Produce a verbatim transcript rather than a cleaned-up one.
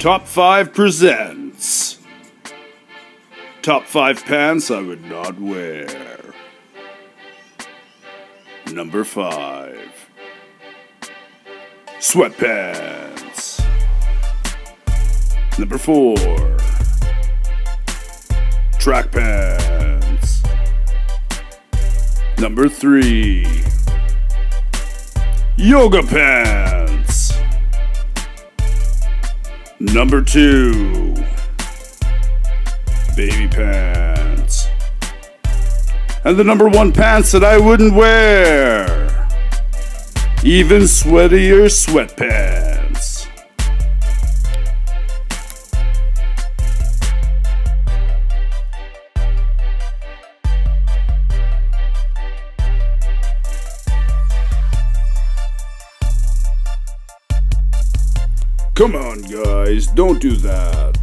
Top five presents. Top five pants I would not wear. Number five. Sweatpants. Number four. Track pants. Number three. Yoga pants. Number two. Baby pants. And the number one pants that I wouldn't wear. Even sweatier sweatpants. Come on, guys, don't do that.